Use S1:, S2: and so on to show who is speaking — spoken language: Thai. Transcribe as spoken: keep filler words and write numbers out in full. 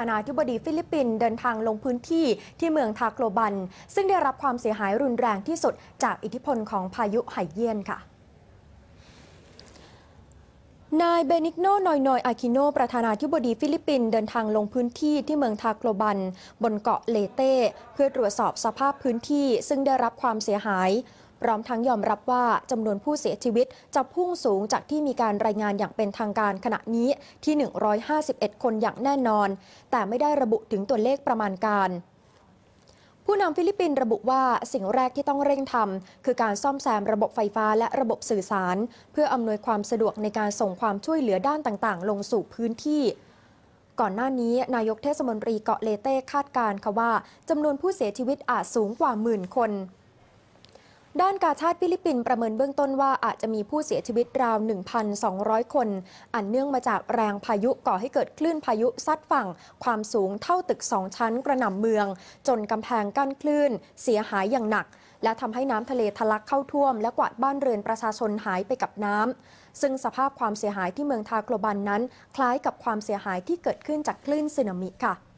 S1: านาธิบดีฟิลิปปินส์เดินทางลงพื้นที่ที่เมืองทาโกลบันซึ่งได้รับความเสียหายรุนแรงที่สุดจากอิทธิพลของพายุไฮเยียนค่ะนายเบนิกโน นอยนอย อาคิโน ประธานาธิบดีฟิลิปปินส์เดินทางลงพื้นที่ที่เมืองทาโกลบันบนเกาะเลเต้เพื่อตรวจสอบสภาพพื้นที่ซึ่งได้รับความเสียหายพร้อมทั้งยอมรับว่าจำนวนผู้เสียชีวิตจะพุ่งสูงจากที่มีการรายงานอย่างเป็นทางการขณะนี้ที่ หนึ่งร้อยห้าสิบเอ็ด คนอย่างแน่นอนแต่ไม่ได้ระบุถึงตัวเลขประมาณการผู้นำฟิลิปปินส์ระบุว่าสิ่งแรกที่ต้องเร่งทำคือการซ่อมแซมระบบไฟฟ้าและระบบสื่อสารเพื่ออำนวยความสะดวกในการส่งความช่วยเหลือด้านต่างๆลงสู่พื้นที่ก่อนหน้านี้นายกเทศมนตรีเกาะเลเต้คาดการณ์ค่ะว่าจำนวนผู้เสียชีวิตอาจสูงกว่าหมื่นคนด้านกาชาดฟิลิปปินส์ประเมินเบื้องต้นว่าอาจจะมีผู้เสียชีวิตราว หนึ่งพันสองร้อย คนอันเนื่องมาจากแรงพายุก่อให้เกิดคลื่นพายุซัดฝั่งความสูงเท่าตึกสองชั้นกระหน่ำเมืองจนกำแพงกั้นคลื่นเสียหายอย่างหนักและทำให้น้ำทะเลทะลักเข้าท่วมและกวาดบ้านเรือนประชาชนหายไปกับน้ำซึ่งสภาพความเสียหายที่เมืองทาโกลบันนั้นคล้ายกับความเสียหายที่เกิดขึ้นจากคลื่นสึนามิค่ะ